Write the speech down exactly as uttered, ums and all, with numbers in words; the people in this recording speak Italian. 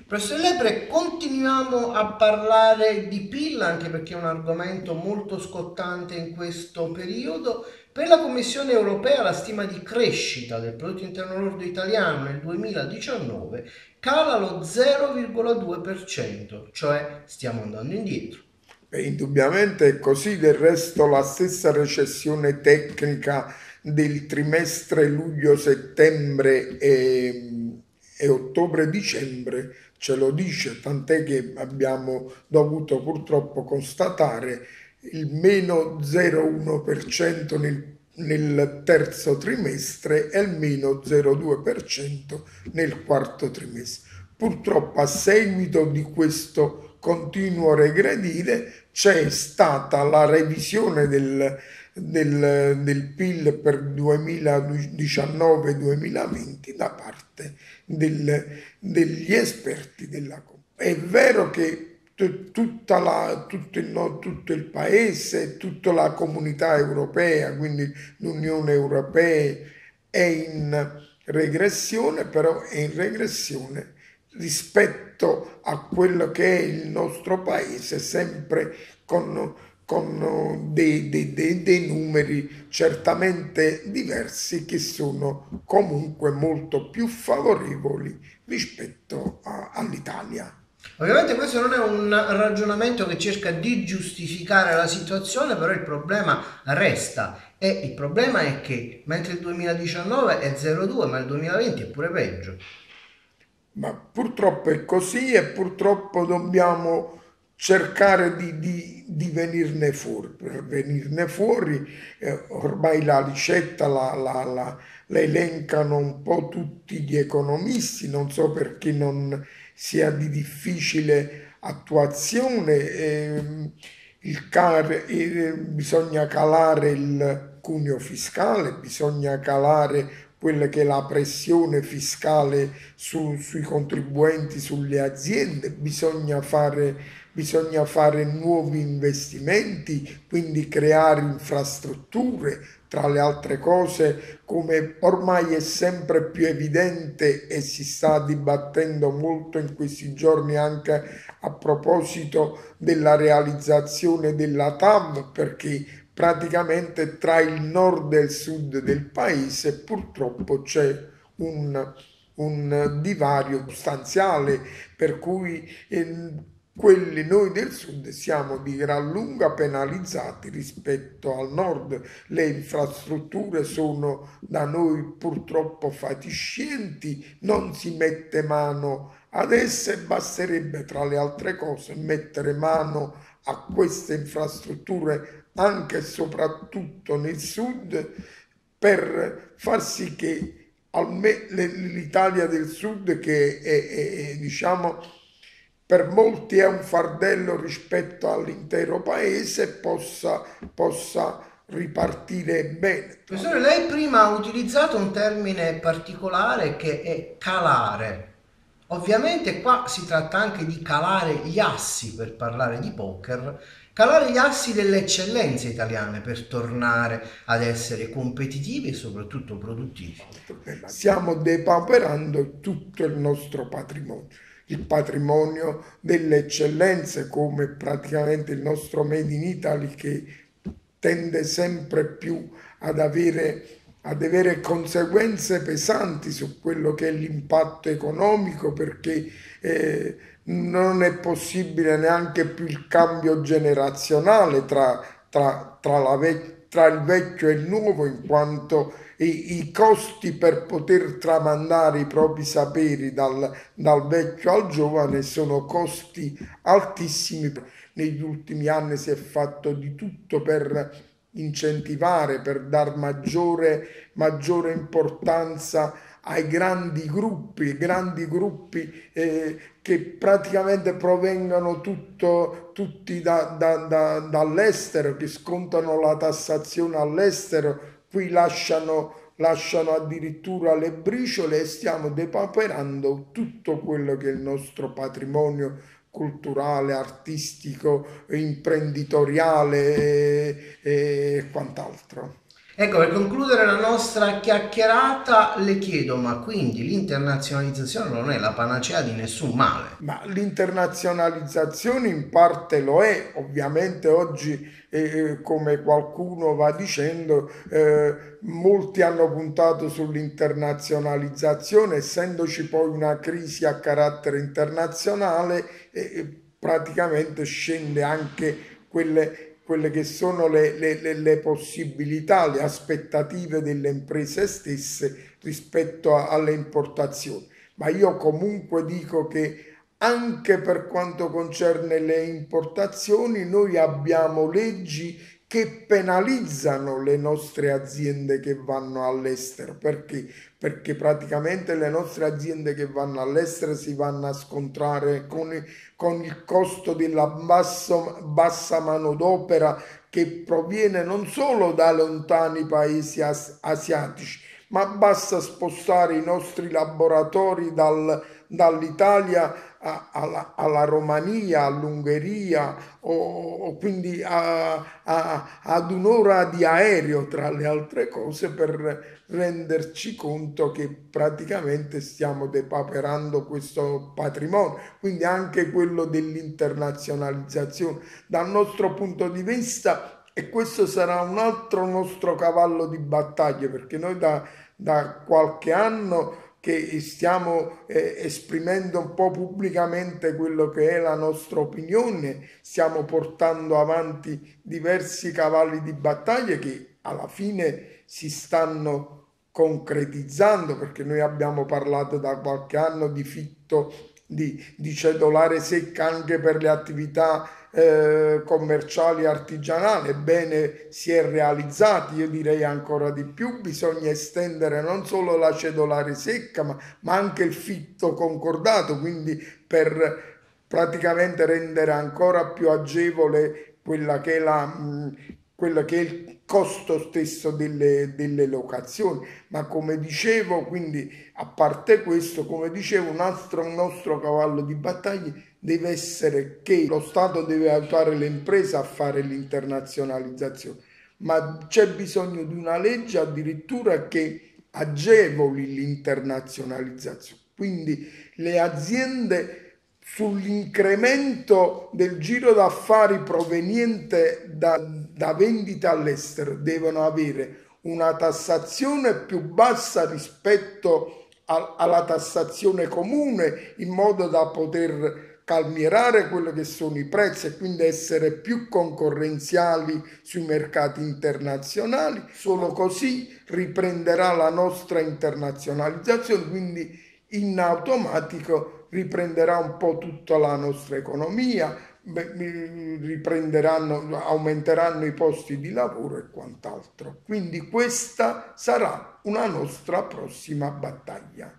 Professor Lepre, continuiamo a parlare di P I L anche perché è un argomento molto scottante in questo periodo. Per la Commissione europea la stima di crescita del prodotto interno lordo italiano nel duemiladiciannove cala lo zero virgola due per cento, cioè stiamo andando indietro. Beh, indubbiamente è così, del resto la stessa recessione tecnica del trimestre luglio-settembre e, e ottobre-dicembre ce lo dice, tant'è che abbiamo dovuto purtroppo constatare il meno zero virgola uno per cento nel, nel terzo trimestre e il meno zero virgola due per cento nel quarto trimestre. Purtroppo a seguito di questo continuo regredire c'è stata la revisione del, del, del P I L per duemiladiciannove-duemilaventi da parte del, degli esperti della Commissione. È vero che tutta la, tutto, il, no, tutto il paese, tutta la comunità europea, quindi l'Unione Europea è in regressione, però è in regressione rispetto a quello che è il nostro paese, sempre con, con dei, dei, dei, dei numeri certamente diversi che sono comunque molto più favorevoli rispetto all'Italia. Ovviamente questo non è un ragionamento che cerca di giustificare la situazione, però il problema resta e il problema è che mentre il duemiladiciannove è zero virgola due, ma il duemilaventi è pure peggio. Ma purtroppo è così e purtroppo dobbiamo cercare di, di, di venirne fuori. Per venirne fuori, eh, ormai la ricetta la, la, la, la elencano un po' tutti gli economisti, non so perché non sia di difficile attuazione. ehm, il car- eh, bisogna calare il cuneo fiscale, bisogna calare quella che è la pressione fiscale su- sui contribuenti, sulle aziende, bisogna fare, bisogna fare nuovi investimenti, quindi creare infrastrutture, tra le altre cose, come ormai è sempre più evidente e si sta dibattendo molto in questi giorni anche a proposito della realizzazione della T A V, perché praticamente tra il nord e il sud del paese purtroppo c'è un, un divario sostanziale per cui eh, quelli noi del sud siamo di gran lunga penalizzati rispetto al nord. Le infrastrutture sono da noi purtroppo fatiscenti, non si mette mano ad esse, basterebbe tra le altre cose mettere mano a queste infrastrutture anche e soprattutto nel sud per far sì che l'Italia del Sud, che è, è- è, diciamo per molti è un fardello rispetto all'intero paese, possa, possa ripartire bene. Tra Professore, le- lei prima ha utilizzato un termine particolare che è calare. Ovviamente qua si tratta anche di calare gli assi per parlare di poker, calare gli assi delle eccellenze italiane per tornare ad essere competitivi e soprattutto produttivi. problema. Stiamo depauperando tutto il nostro patrimonio, il patrimonio delle eccellenze come praticamente il nostro Made in Italy che tende sempre più ad avere, ad avere conseguenze pesanti su quello che è l'impatto economico perché eh, non è possibile neanche più il cambio generazionale tra, tra, tra la vec- tra il vecchio e il nuovo in quanto i, i costi per poter tramandare i propri saperi dal, dal vecchio al giovane sono costi altissimi. Negli ultimi anni si è fatto di tutto per incentivare, per dar maggiore, maggiore importanza ai grandi gruppi, grandi gruppi eh, che praticamente provengono tutto, tutti da, da, da, dall'estero, che scontano la tassazione all'estero, qui lasciano, lasciano addirittura le briciole e stiamo depauperando tutto quello che è il nostro patrimonio culturale, artistico, imprenditoriale e, e quant'altro. Ecco, per concludere la nostra chiacchierata, le chiedo, ma quindi l'internazionalizzazione non è la panacea di nessun male? Ma l'internazionalizzazione in parte lo è, ovviamente oggi, eh, come qualcuno va dicendo, eh, molti hanno puntato sull'internazionalizzazione, essendoci poi una crisi a carattere internazionale, eh, praticamente scende anche quelle quelle che sono le, le, le, le possibilità, le aspettative delle imprese stesse rispetto a, alle importazioni. Ma io comunque dico che anche per quanto concerne le importazioni, noi abbiamo leggi che penalizzano le nostre aziende che vanno all'estero. Perché? Perché praticamente le nostre aziende che vanno all'estero si vanno a scontrare con, con il costo della basso, bassa manodopera che proviene non solo da lontani paesi as, asiatici, ma basta spostare i nostri laboratori dal, dall'Italia alla, alla Romania, all'Ungheria o, o quindi a, a, ad un'ora di aereo tra le altre cose per renderci conto che praticamente stiamo depaperando questo patrimonio, quindi anche quello dell'internazionalizzazione. Dal nostro punto di vista, e questo sarà un altro nostro cavallo di battaglia, perché noi da, da qualche anno che stiamo eh, esprimendo un po' pubblicamente quello che è la nostra opinione, stiamo portando avanti diversi cavalli di battaglia che alla fine si stanno concretizzando, perché noi abbiamo parlato da qualche anno di fitto di, di cedolare secca anche per le attività eh, commerciali e artigianali. Ebbene, si è realizzato, io direi ancora di più, bisogna estendere non solo la cedolare secca ma, ma anche il fitto concordato, quindi per praticamente rendere ancora più agevole quella che è la, mh, quello che è il costo stesso delle, delle locazioni. Ma come dicevo, quindi a parte questo, come dicevo, un altro un nostro cavallo di battaglia deve essere che lo Stato deve aiutare le imprese a fare l'internazionalizzazione, ma c'è bisogno di una legge addirittura che agevoli l'internazionalizzazione. Quindi le aziende sull'incremento del giro d'affari proveniente da, da vendite all'estero devono avere una tassazione più bassa rispetto a, alla tassazione comune, in modo da poter calmierare quelli che sono i prezzi e quindi essere più concorrenziali sui mercati internazionali. Solo così riprenderà la nostra internazionalizzazione, quindi in automatico riprenderà un po' tutta la nostra economia, riprenderanno, aumenteranno i posti di lavoro e quant'altro. Quindi questa sarà una nostra prossima battaglia.